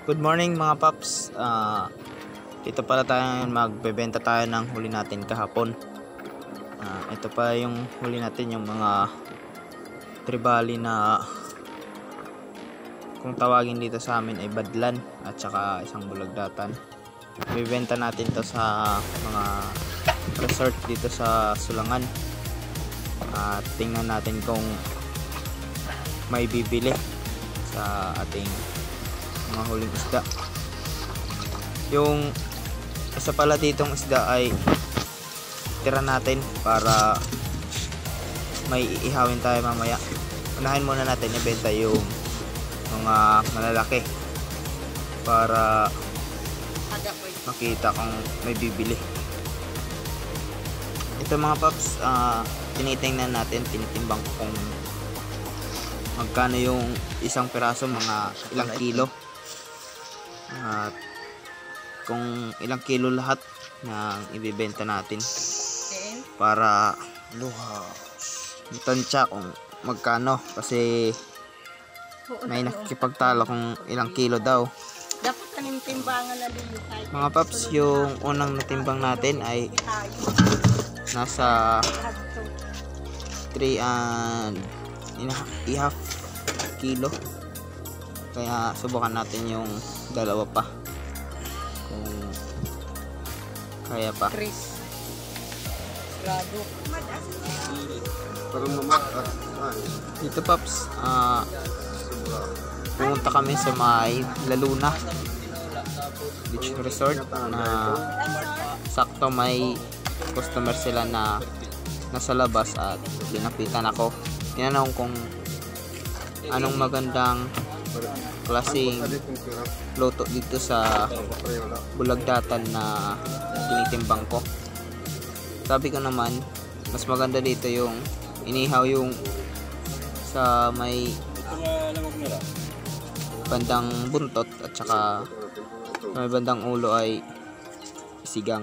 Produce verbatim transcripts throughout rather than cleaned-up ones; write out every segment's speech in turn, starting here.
Good morning mga paps. Uh, dito pala tayo magbebenta tayo ng huli natin kahapon. Uh, ito pa yung huli natin, yung mga tribali na kung tawagin dito sa amin ay badlan at saka isang bulagdatan. Bibenta natin to sa mga resort dito sa Sulangan. At uh, tingnan natin kung may bibili sa ating mga huling isda. Yung isa pala ditong isda ay tira natin para may iihawin tayo mamaya. Unahin muna natin ibenta yung mga malalaki para makita kung may bibili. Ito mga paps, uh, tinitingnan natin, tinitimbang ko kung magkano yung isang piraso, mga ilang kilo. At kung ilang kilo lahat ng ibibenta natin para tansya kung magkano, kasi may nakikipagtalo kung ilang kilo daw. Dapat timbangan na din mga paps. Yung unang natimbang natin ay nasa three and a half kilo, kaya subukan natin yung dalawa pa kung kaya pa. Chris Grado dito paps, uh, pumunta kami sa may La Luna Beach Resort na sakto may customer sila na nasa labas at dinapitan ako. Tinanong kung anong magandang klaseng luto dito sa bulagdatan na tinitimbang ko. Sabi ko naman, mas maganda dito yung inihaw, yung sa may bandang buntot at saka sa may bandang ulo ay sigang.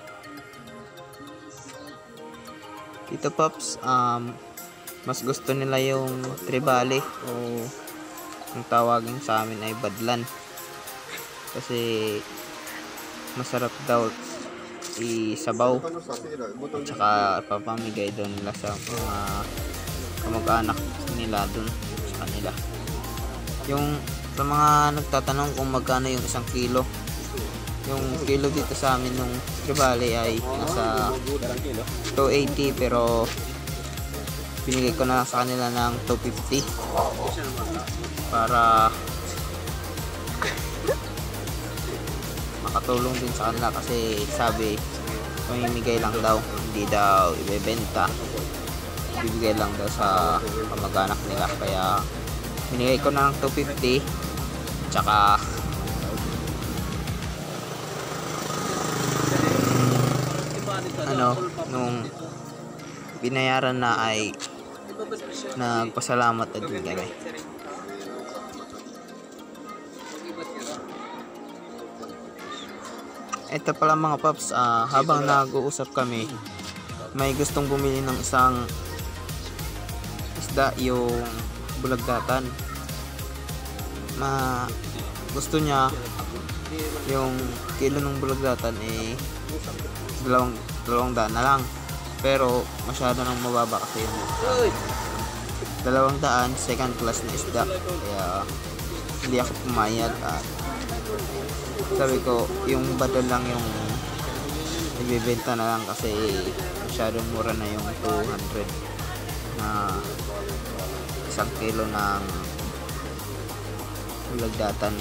Dito paps, um, mas gusto nila yung tribali o ang tawagin sa amin ay badlan, kasi masarap daw isabaw at saka papamigay doon nila sa mga kamag-anak nila doon sa kanila. Yung sa mga nagtatanong kung magkano yung isang kilo, yung kilo dito sa amin nung tribali ay nasa two eighty, pero binigay ko na sa kanila ng two fifty para makatulong din sa kanila, kasi sabi mamimigay lang daw, hindi daw ibebenta, bibigay lang daw sa kamag-anak nila, kaya binigay ko na ng two fifty. Tsaka ano, nung binayaran na ay nagpasalamat na din kami. Ito pala mga paps, uh, habang nag-uusap kami, may gustong bumili ng isang isda, yung bulagdatan. Ma gusto niya yung kilo ng bulagdatan eh dalawang, dalawang daan na lang, pero masyado nang mababa kasi yung uh, dalawang daan second class na isda, kaya hindi ako pumayag. At sabi ko yung badal lang yung ibibenta na lang, kasi masyadong mura na yung two hundred na isang kilo ng bulagdatan.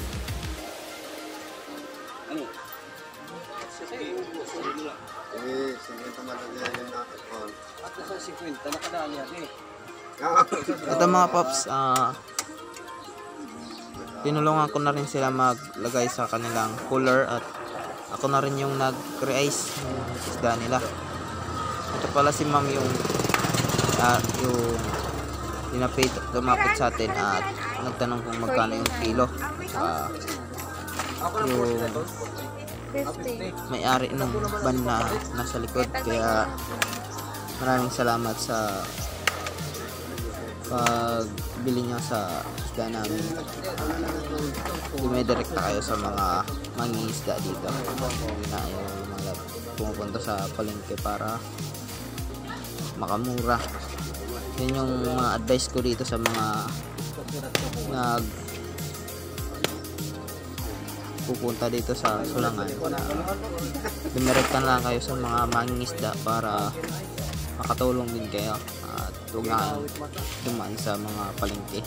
Ito mga paps, uh, tinulungan ko na rin sila maglagay sa kanilang cooler at ako na rin yung nag-re-ice ng isda nila. Ito pala si ma'am yung uh, yung dinapit, lumapit sa atin at nagtanong kung magkano yung kilo. Uh, yung may-ari ng van na nasa likod, kaya maraming salamat sa pagbili niya sa isda namin. Dumidirekta kayo sa mga mangingisda dito na yung mga pumupunta sa palengke para makamura. Yun yung mga advice ko dito sa mga nag pupunta dito sa Sulangan. Dumirekta lang kayo sa mga mangingisda para makatulong din kayo at huwag na kayong dumaan sa mga palengke.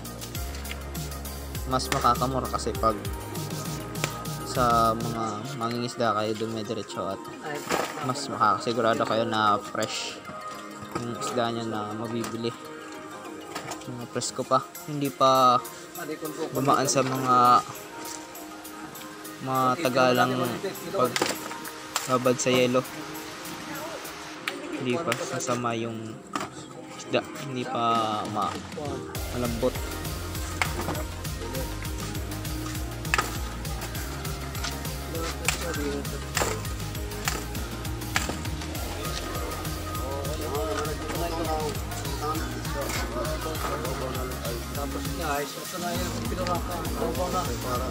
Mas makakamura kasi pag sa mga mangingisda kayo dumidiretso at mas makakasigurado kayo na fresh yung isda nyo na mabibili. Mga presko pa, hindi pa dumaan sa mga matagalang pag babad sa yelo. Hindi pa sasama yung isda, hindi pa ma malambot. Tapos niya ay sa na yung pinurakan. Bawa na. Para.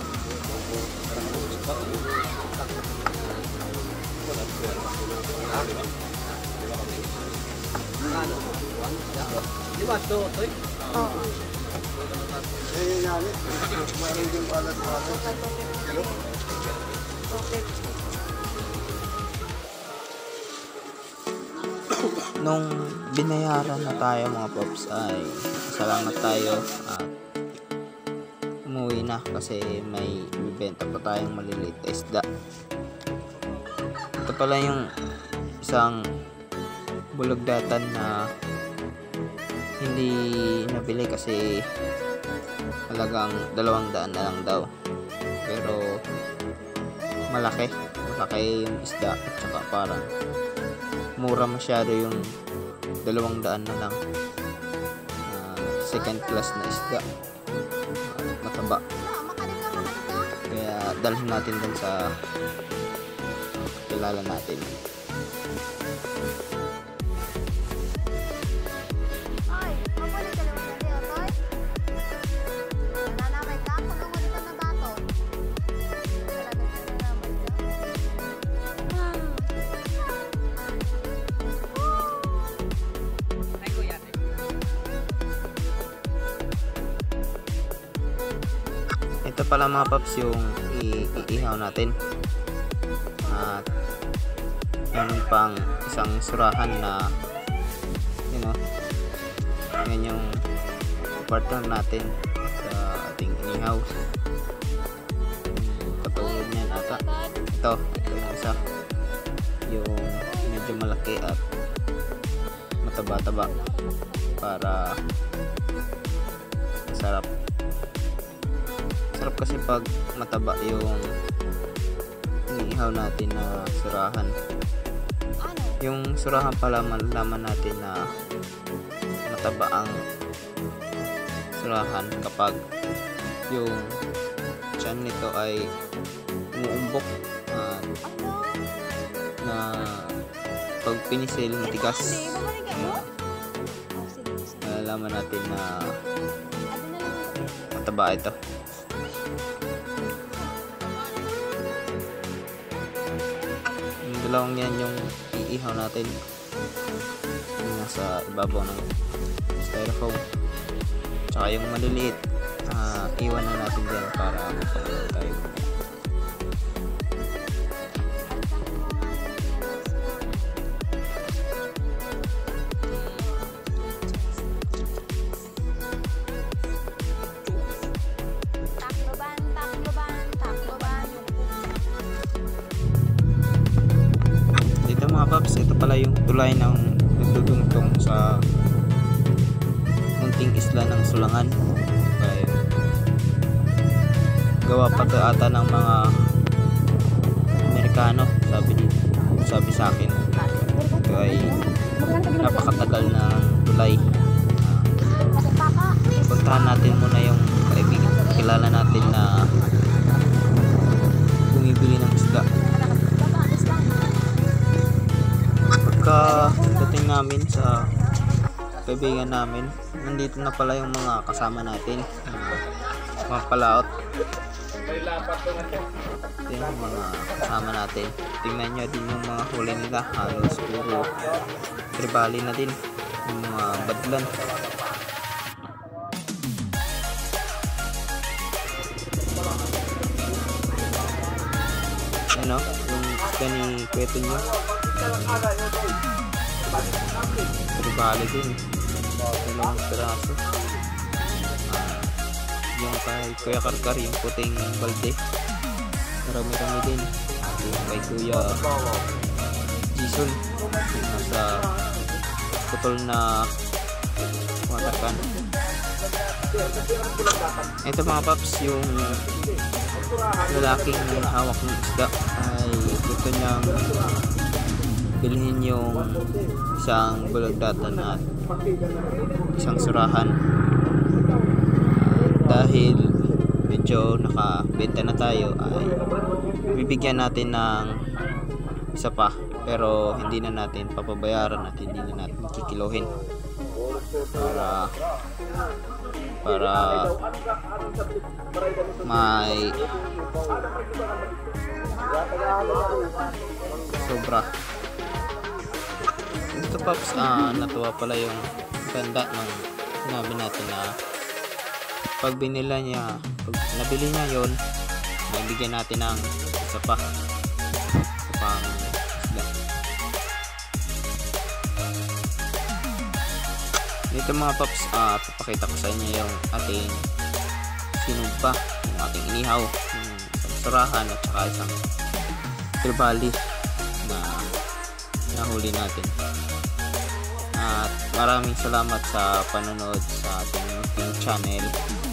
Di ba ito? Oo. Eh, yan. Mayroon din pala sa hello? Okay. Nung binayaran na tayo mga pops ay salamat tayo at umuwi na kasi may bibenta pa tayong maliliit na isda. Ito pala yung isang bulagdatan na hindi nabili kasi talagang dalawang daan na lang daw, pero malaki malaki yung isda at saka parang mura masyado yung dalawang daan na lang. Uh, second class na isda, uh, mataba, kaya dalhin natin dun sa kilala natin. Ito pala mga paps yung iihaw natin at meron pang isang surahan na you know, yan yung partner natin sa ating inihaw. Katulad niyan ata ito, ito yung isa, yung medyo malaki at mataba-taba para masarap. Sarap kasi pag mataba yung iniihaw natin na surahan. Yung surahan pala malalaman natin na mataba ang surahan kapag yung tiyan nito ay umuumbok uh, na pag pinisil matigas. Uh, malalaman natin na mataba ito. Dalawang yan yung iihaw natin yung nasa ibabaw ng styrofoam, tsaka yung maliliit uh, iwan na natin dyan para magpapalala tayo. Mga paps, ito pala yung tulay ng nagdudungtong sa munting isla ng Sulangan. Okay. Gawa pa to ata ng mga Amerikano, sabi dito, sabi sa akin. Ito ay napakatagal na tulay. Uh, puntahan natin muna yung kaibigan, kilala natin na bumibili ng isda. Pagka dating namin sa kaibigan namin, nandito na pala yung mga kasama natin. Uh, mga palaot. Ito yung mga kasama natin. Tingnan nyo din yung mga huli nila, halos puro tribali na din, yung mga badlan. Ano, yung isda ni Kweto nyo, tribali din, dalawang piraso. Ah, yung kay Kuya Karkar, yung puting balde, marami-rami din. At yung kay Kuya Jason, yung nasa putol na watercan. Ito mga paps, yung lalaking hawak ng isda ay gusto niyang bilhin yung isang bulagdatan at isang surahan. Dahil medyo nakabenta na tayo ay bibigyan natin ng isa pa, pero hindi na natin papabayaran at hindi na natin kikiluhin para para may sobra. Ito paps, ah, natuwa pala yung ganda ng sinabi natin na pag binila niya, pag nabili niya yon, bigyan natin ng isa pa, isa pang isda. Dito mga paps, ah, papakita ko sa inyo yung ating sinugba, yung ating inihaw, yung isang surahan at saka isang tribali na nahuli natin. At maraming salamat sa panonood sa ating YouTube channel.